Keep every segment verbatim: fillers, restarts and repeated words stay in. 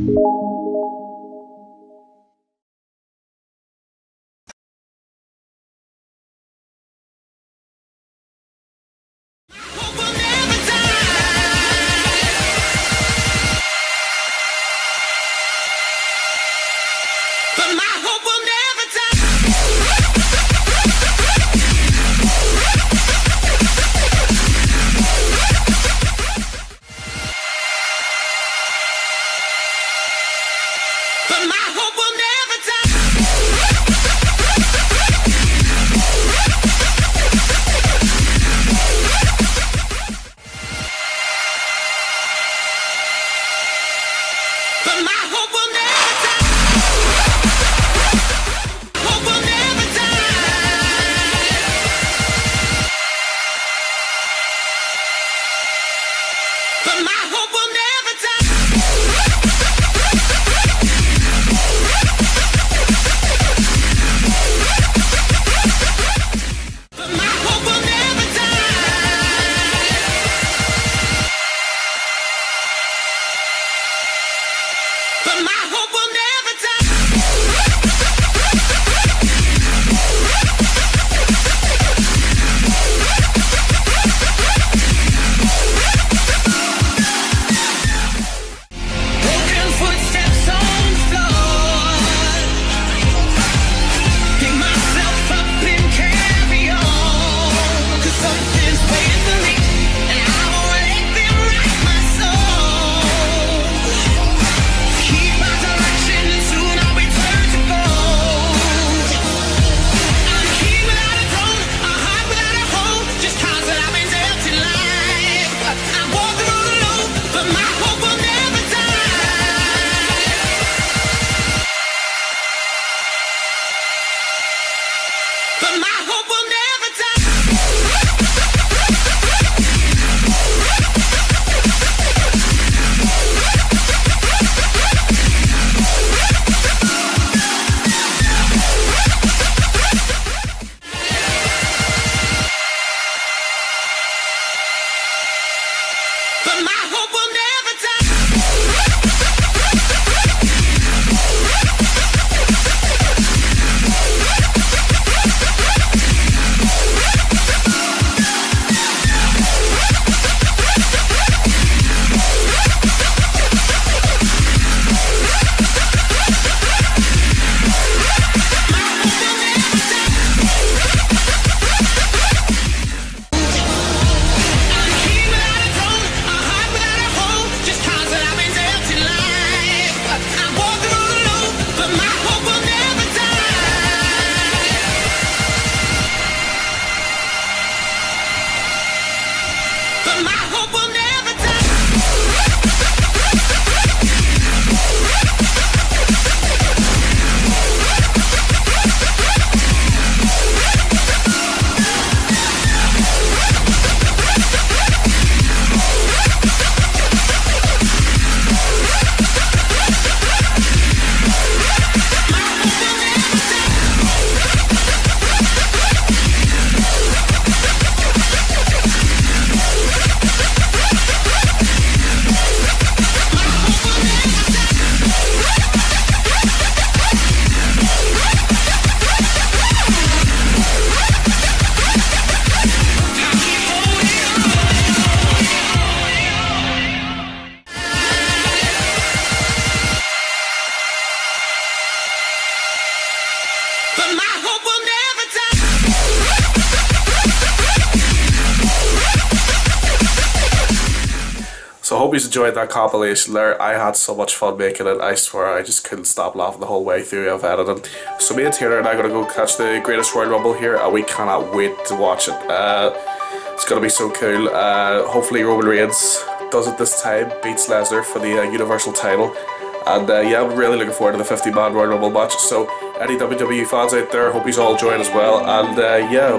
So I hope you enjoyed that compilation there. I had so much fun making it. I swear I just couldn't stop laughing the whole way through of editing. So me and Taylor and I are going to go catch the Greatest Royal Rumble here, and we cannot wait to watch it. Uh, it's going to be so cool. Uh, hopefully Roman Reigns does it this time, beats Lesnar for the uh, Universal title. And uh, yeah, I'm really looking forward to the fifty man Royal Rumble match. So any W W E fans out there, hope you all join as well. And uh, yeah,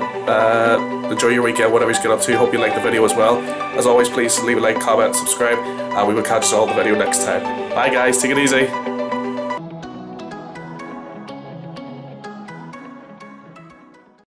uh, enjoy your weekend, whatever you get up to. Hope you like the video as well. As always, please leave a like, comment, subscribe, and we will catch you all in the video next time. Bye guys, take it easy.